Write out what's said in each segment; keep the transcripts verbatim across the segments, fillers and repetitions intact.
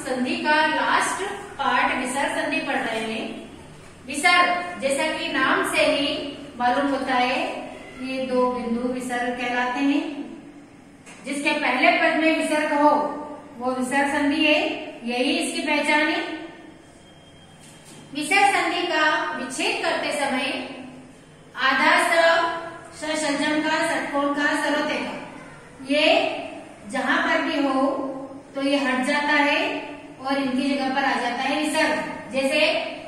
संधि का last part विसर्ग संधि पढ़ रहे हैं। विसर्ग जैसा कि नाम से ही मालूम होता है, ये दो बिंदु विसर्ग कहलाते हैं। जिसके पहले पद में विसर्ग हो वो विसर्ग संधि है, यही इसकी पहचान है। विसर्ग संधि का विच्छेद करते समय आधा स षड्जम का, षटकोण का, सरोते का, ये जहां पर भी हो तो ये हट जाता है और इनकी जगह पर आ जाता है विसर्ग। जैसे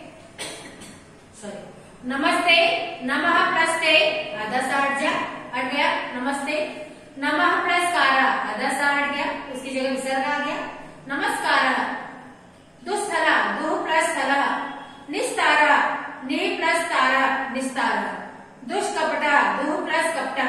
सॉरी नमस्ते, नमः प्लस ते, आधा सा हट जा हट गया नमस्ते। नमः प्लस कारा, आधा सा हट गया, उसकी जगह विसर्ग आ गया नमस्कार। दुस्थला, दुह प्लस थला, निस्तारा, नि प्लस तारा, निस्तारा। दुष्कपटा, दुह प्लस कपटा।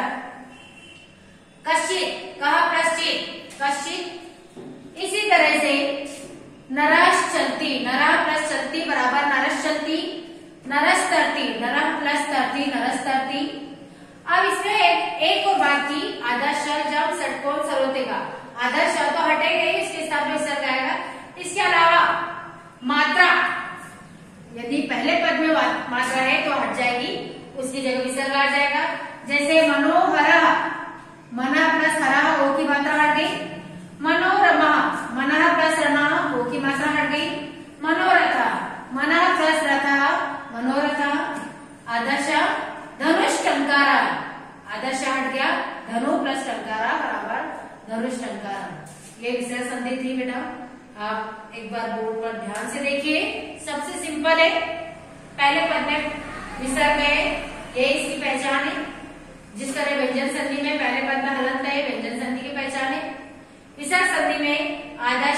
कश्चित, कह प्लस चित, कश्चित। इसी तरह से नरस चलती, नरा प्लस चलती बराबर नरस चलती, नरस तरती, नरह प्लस तरती, नरस तरती। अब इसमें एक, एक और बात की, आधा श जब षटकोण सरोते का, आधा श तो हटेगा ही, इसके साथ में विसर्ग आएगा। इसके अलावा मात्रा, यदि पहले पद में मात्रा है तो हट जाएगी, उसकी जगह विसर्ग आ जाएगा। जैसे मनोहर, मना प्लस हरा, ओ की मात्रा हट गई। मनोरमा, मना प्लस रमा, ओ की मात्रा हट गई। मनोरथ, मना प्लस रथा, मनोरथ। आदर्श धनुष टंकारा, आदर्श हट गया, धनु प्लस टंकारा बराबर धनुष टंकारा। ये विसर्ग संधि थी बेटा। आप एक बार बोर्ड पर ध्यान से देखिए, सबसे सिंपल है। पहले पद में विसर्ग है, ये इसकी पहचान है। जिस तरह व्यंजन संधि में पहले पद में हलंत है, व्यंजन संधि की पहचान है। विसर्ग संधि में आधा